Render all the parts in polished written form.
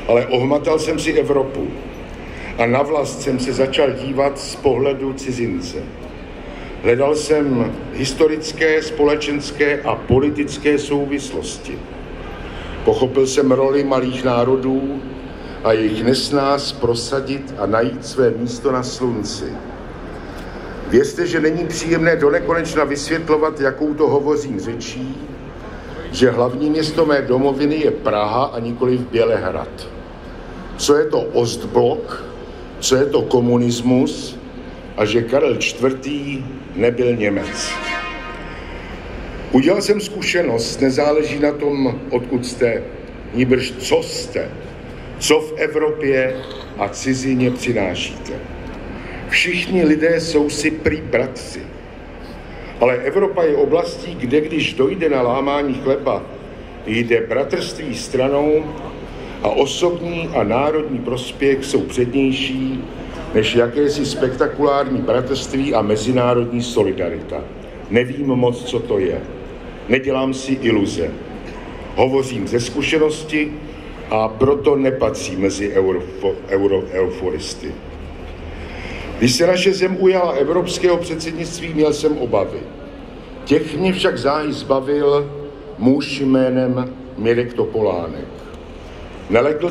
ale ohmatal jsem si Evropu a na vlast jsem se začal dívat z pohledu cizince. Hledal jsem historické, společenské a politické souvislosti. Pochopil jsem roli malých národů a jejich nesnáz prosadit a najít své místo na slunci. Vězte, že není příjemné donekonečna vysvětlovat, jakou to hovořím řečí, že hlavní město mé domoviny je Praha a nikoliv Bělehrad. Co je to Ostblok, co je to komunismus a že Karel IV. Nebyl Němec. Udělal jsem zkušenost, nezáleží na tom, odkud jste, nýbrž co jste, co v Evropě a cizině přinášíte. Všichni lidé jsou si prý bratři, ale Evropa je oblastí, kde když dojde na lámání chleba, jde bratrství stranou a osobní a národní prospěch jsou přednější než jakési spektakulární bratrství a mezinárodní solidarita. Nevím moc, co to je. Nedělám si iluze. Hovořím ze zkušenosti a proto nepatří mezi euforisty. Když se naše zem ujala evropského předsednictví, měl jsem obavy. Těch mě však záhy zbavil muž jménem Mirek Topolánek. Nelekl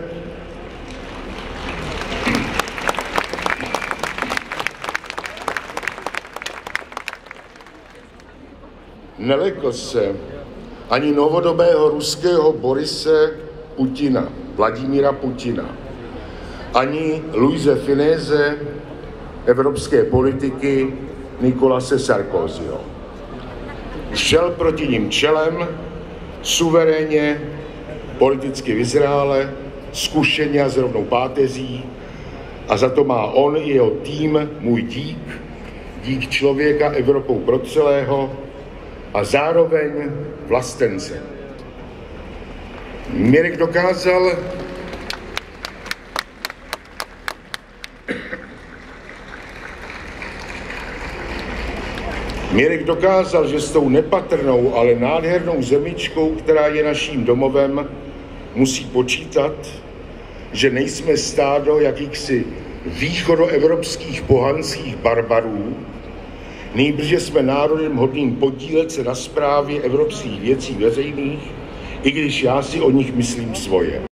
se ani novodobého ruského Borise Putina, Vladimíra Putina, ani Luise Finéze, evropské politiky Nicolase Sarkozyho. Šel proti nim čelem, suverénně, politicky vyzrále, zkušeně a s rovnou páteří a za to má on i jeho tým můj dík člověka Evropou procelého a zároveň vlastence. Mirek dokázal, že s tou nepatrnou, ale nádhernou zemičkou, která je naším domovem, musí počítat, že nejsme stádo jakýchsi východoevropských pohanských barbarů, nýbrže jsme národem hodným podílet se na správě evropských věcí veřejných, i když já si o nich myslím svoje.